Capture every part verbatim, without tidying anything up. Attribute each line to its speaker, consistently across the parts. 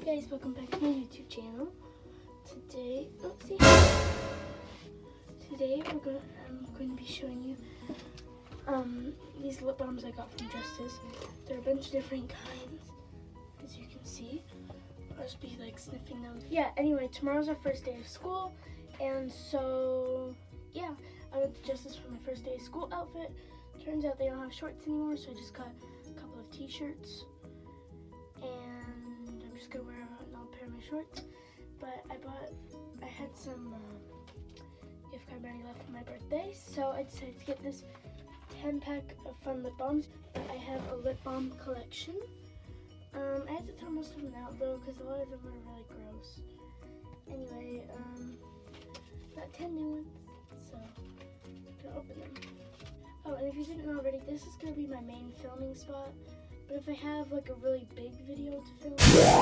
Speaker 1: guys, welcome back to my YouTube channel. Today, oopsie. Today we're going. I'm going to be showing you um these lip balms I got from Justice. There are a bunch of different kinds, as you can see. I'll just be like sniffing them. Yeah. Anyway, tomorrow's our first day of school, and so yeah, I went to Justice for my first day of school outfit. Turns out they don't have shorts anymore, so I just got a couple of t-shirts, and I'm just gonna wear an old pair of my shorts. But I bought, I had some uh, gift card money left for my birthday, so I decided to get this ten pack of fun lip balms. I have a lip balm collection. Um, I had to throw most of them out though, because a lot of them are really gross. Anyway, um, got ten new ones, so I'm gonna open them. Oh, and if you didn't know already, this is gonna be my main filming spot. But if I have like a really big video to film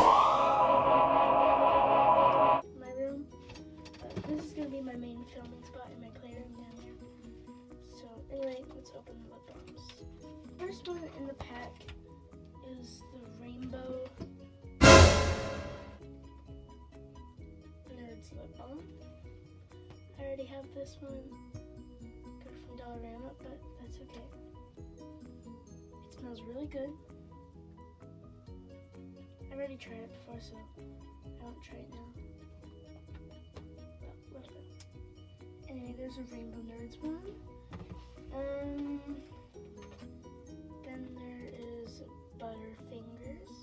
Speaker 1: in my room, uh, this is gonna be my main filming spot in my playroom down here. So anyway, let's open the lip balms. First one in the pack is the Rainbow Nerds lip balm. I already have this one. Got it from Dollarama, but that's okay. It smells really good. I already tried it before, so I won't try it now. Well, a little bit. Anyway, there's a Rainbow Nerds one. Um, then there is Butterfingers.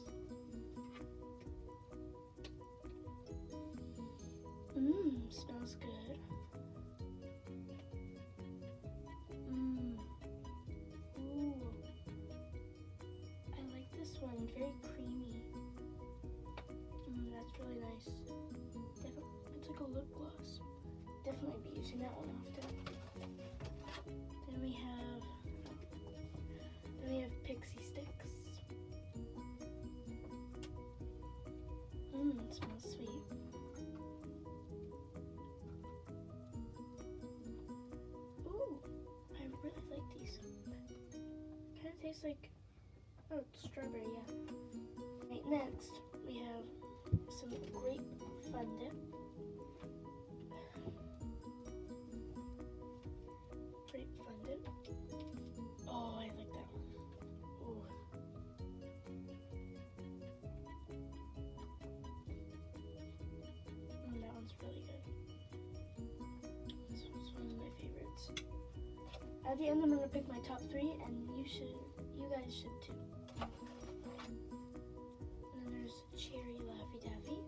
Speaker 1: Mmm, smells good. Mmm. Ooh. I like this one, very creamy. Mmm, that's really nice. Definitely, it's like a lip gloss. Definitely be using that one often. Then we have, then we have Pixie Sticks. Mmm, it smells sweet. Ooh, I really like these. Kind of tastes like, oh, it's strawberry, yeah. Right, next we have some grape Fun Dip. Grape Fun Dip. Oh, I like that one. Ooh. Mm, that one's really good. This one's one of my favorites. At the end, I'm gonna pick my top three, and you should, you guys should too. And then there's Cherry Laffy Taffy.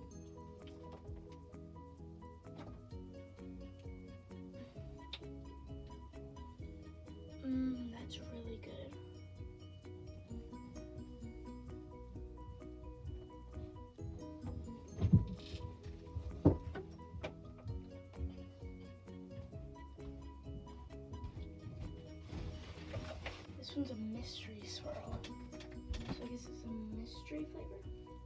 Speaker 1: Mmm, that's really good. This one's a mystery swirl. So I guess it's a mystery flavor.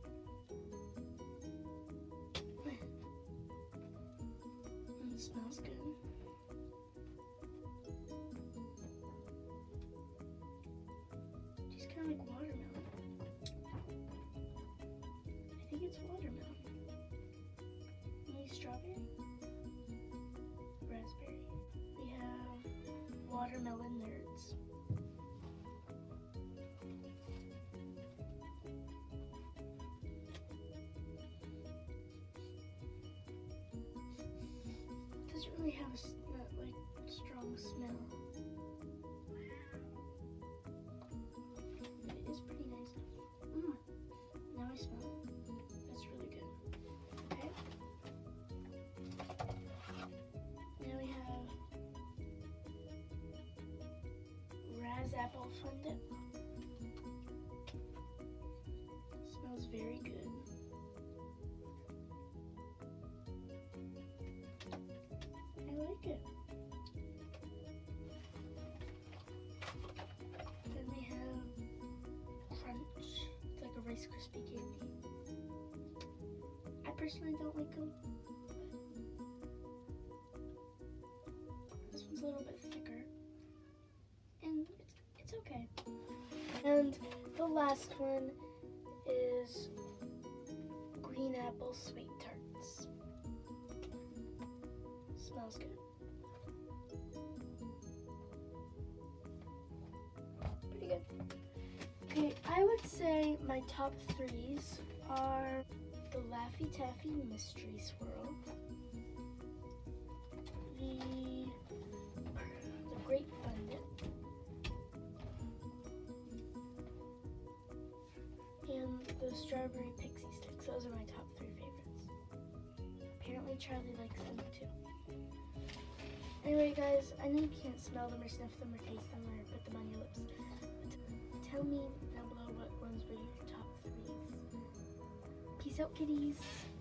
Speaker 1: And it smells good. It's kind of like watermelon. I think it's watermelon. Maybe strawberry? Raspberry. We have Watermelon Nerds. Doesn't really have a that, like strong smell. But it is pretty nice. Mm. Now I smell it. That's really good. Okay. Now we have Raz Apple Fun Dip. Smells very good. I like it. Then we have Crunch. It's like a Rice Krispie candy. I personally don't like them. This one's a little bit thicker. And it's, it's okay. And the last one is apple sweet tarts. Smells good. Pretty good. Okay, I would say my top threes are the Laffy Taffy Mystery Swirl, the, the Grape Fun Dip, and the Strawberry Pixie Sticks. Those are my top three favorites. Apparently Charlie likes them too. Anyway guys, I know you can't smell them or sniff them or taste them or put them on your lips. But tell me down below what ones were your top threes. Peace out, kitties.